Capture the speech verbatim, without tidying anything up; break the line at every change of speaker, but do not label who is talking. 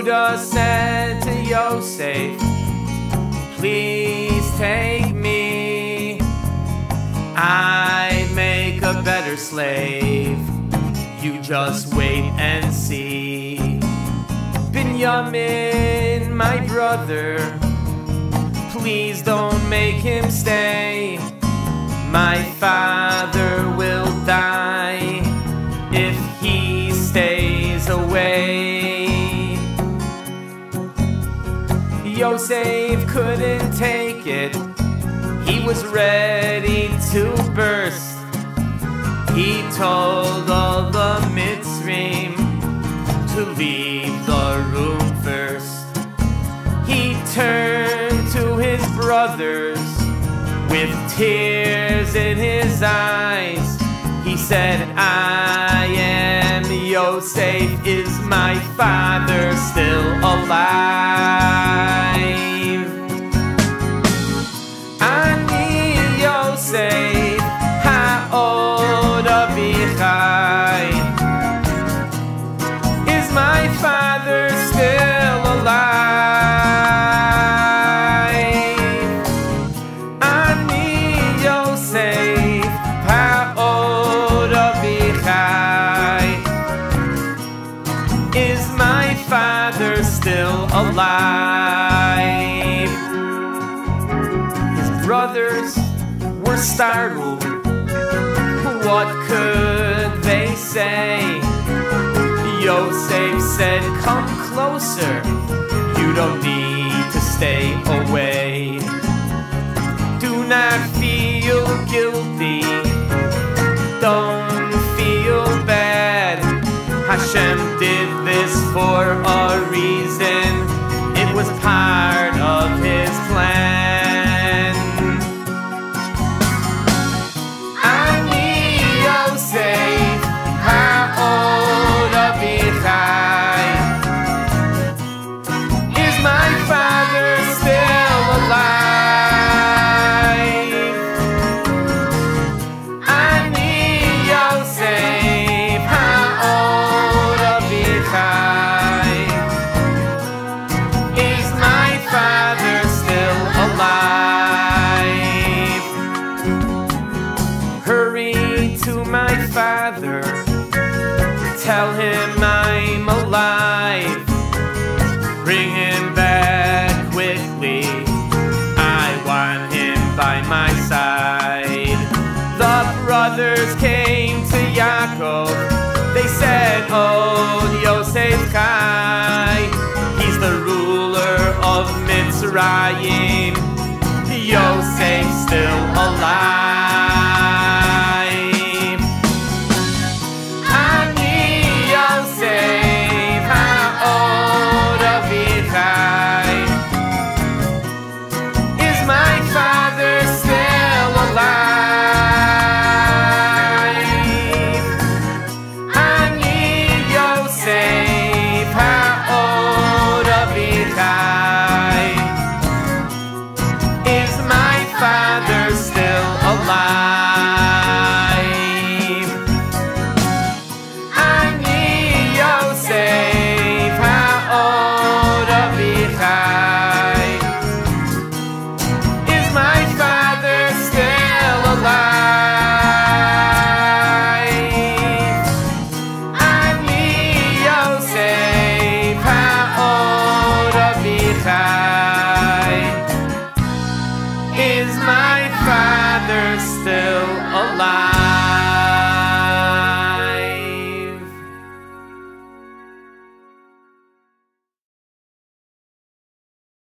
Yehuda said to Yosef, please take me, I'd make a better slave, you just wait and see. Binyamin, my brother, please don't make him stay, my father will die if he stays away. Yosef couldn't take it, he was ready to burst. He told all the Mitzrim to leave the room first. He turned to his brothers with tears in his eyes. He said, I am Yosef, is my father still alive? Ani Yosef, ha'od avichai, is my father still alive? Ani Yosef, ha'od avichai, is my father still alive? His brothers were startled. What could they say? Yosef said, come closer, you don't need to stay away. Do not feel guilty, don't feel bad. Hashem did this for a reason, it was part of his plan. Ani Yosef, ha'od avichai, is my father still alive? Ani Yosef, ha'od avichai, is my father still alive? Hurry to my father, tell him I'm alive. Bring him back quickly, I want him by my side. The brothers came to Yaakov, they said, oh, Yosef Chai, he's the ruler of Mitzrayim.